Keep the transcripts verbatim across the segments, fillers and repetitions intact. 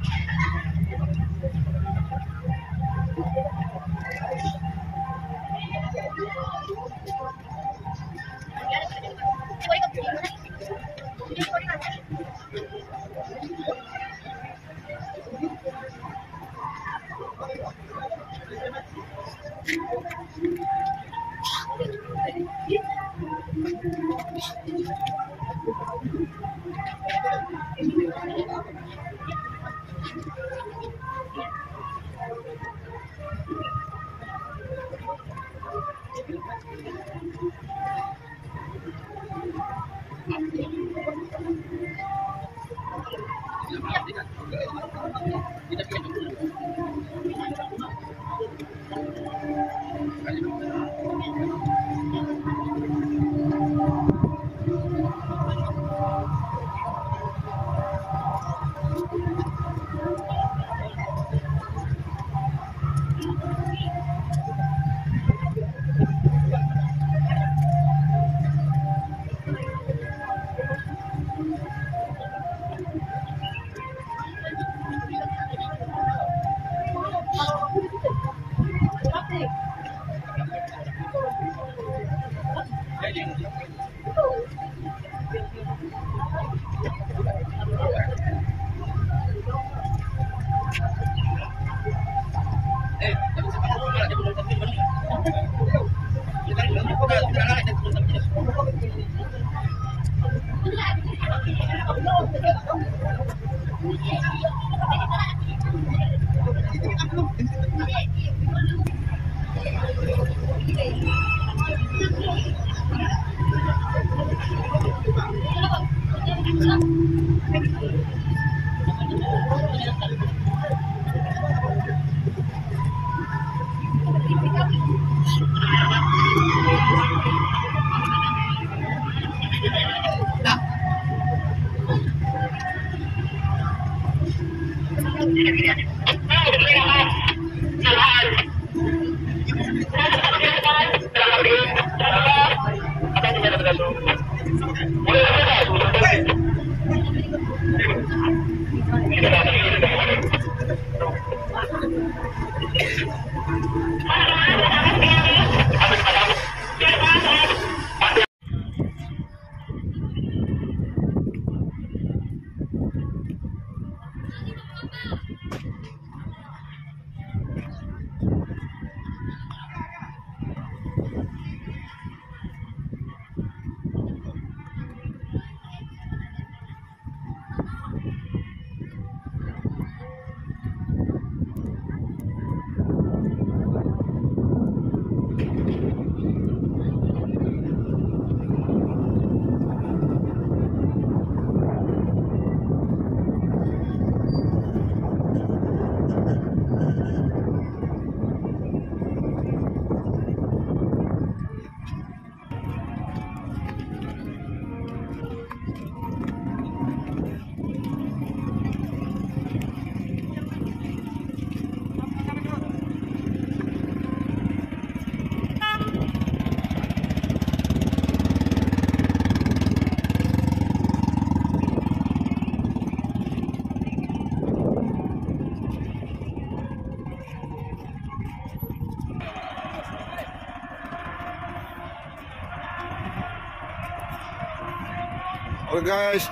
Oke guys,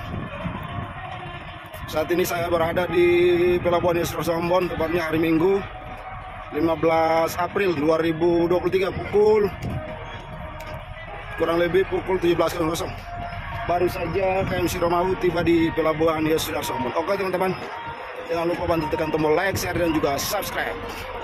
saat ini saya berada di Pelabuhan Yusra Sombon, tepatnya hari Minggu lima belas April dua ribu dua puluh tiga, pukul kurang lebih pukul tujuh belas. Baru saja K M C Romawi tiba di Pelabuhan Yusra Sombon. Oke teman-teman, jangan lupa bantu tekan tombol like, share, dan juga subscribe.